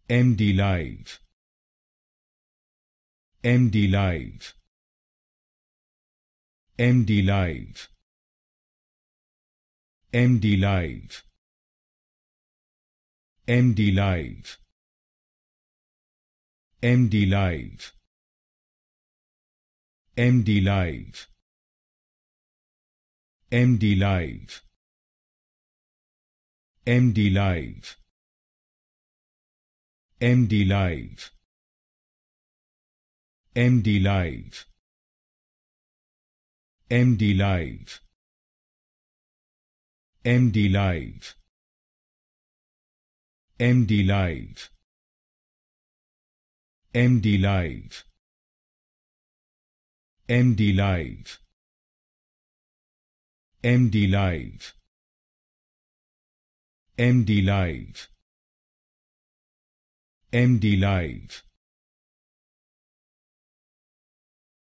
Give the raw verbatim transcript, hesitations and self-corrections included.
MDLive, MDLive, MDLive, MDLive, MDLive, MDLive, MDLive, MDLive, MDLive, MDLive, MDLive, MDLive, MDLive, MDLive, MDLive, MDLive, MDLive, MDLive, MDLive,